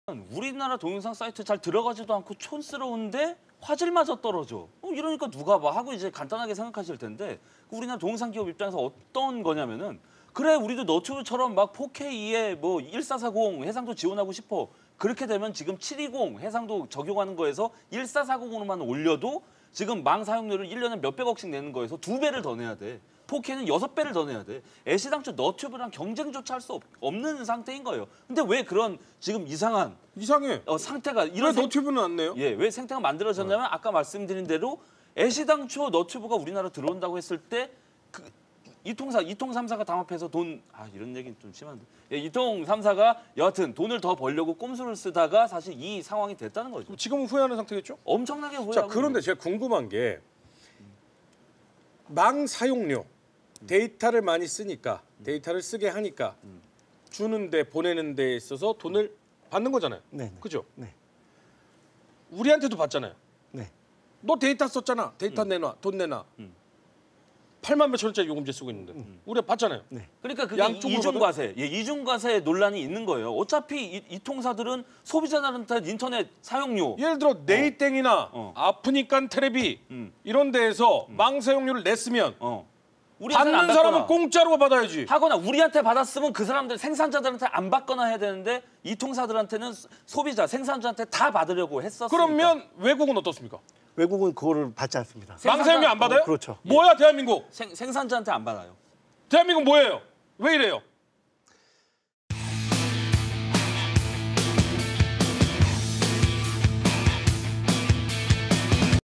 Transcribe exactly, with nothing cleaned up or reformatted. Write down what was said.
우리나라 동영상 사이트 잘 들어가지도 않고 촌스러운데 화질마저 떨어져. 어, 이러니까 누가 봐 하고 이제 간단하게 생각하실 텐데 우리나라 동영상 기업 입장에서 어떤 거냐면은 그래 우리도 너튜브처럼 막 포케이에 뭐 일사사공 해상도 지원하고 싶어. 그렇게 되면 지금 칠이공 해상도 적용하는 거에서 일사사공으로만 올려도 지금 망 사용료를 일 년에 몇백억씩 내는 거에서 두 배를 더 내야 돼. 포케이는 여섯 배를 더 내야 돼. 애시당초 너튜브랑 경쟁조차 할 수 없는 상태인 거예요. 근데 왜 그런 지금 이상한 이상해. 어, 상태가 이런 왜 너튜브는 안 내요? 예, 왜 생태가 만들어졌냐면 어. 아까 말씀드린 대로 애시당초 너튜브가 우리나라 들어온다고 했을 때 그 이통사 이통 삼사가 담합해서 돈 아 이런 얘기는 좀 심한데 예, 이통 삼사가 여하튼 돈을 더 벌려고 꼼수를 쓰다가 사실 이 상황이 됐다는 거죠. 지금은 후회하는 상태겠죠? 엄청나게 후회하고. 자, 그런데 제가 궁금한 게 망 사용료 데이터를 많이 쓰니까 데이터를 쓰게 하니까 음. 주는데 보내는 데 있어서 돈을 받는 거잖아요. 네. 그죠? 네. 우리한테도 받잖아요. 네. 너 데이터 썼잖아. 데이터 음. 내놔. 돈 내놔. 음. 팔만 몇천 원짜리 요금제 쓰고 있는데 음. 우리가 받잖아요. 네. 그러니까 그게 이중과세, 예, 이중과세 논란이 있는 거예요. 어차피 이, 이 통사들은 소비자들한테 인터넷 사용료 예를 들어 네이땡이나 어. 어. 아프니까 테레비 음. 이런 데에서 음. 망 사용료를 냈으면 어. 받는 사람은 공짜로 받아야지. 하거나 우리한테 받았으면 그 사람들 생산자들한테 안 받거나 해야 되는데 이 통사들한테는 소비자, 생산자한테 다 받으려고 했었으니까. 그러면 외국은 어떻습니까? 외국은 그거를 받지 않습니다. 망 사용료 안 받아요? 어, 그렇죠. 뭐야 대한민국? 생, 생산자한테 안 받아요. 대한민국 뭐예요? 왜 이래요?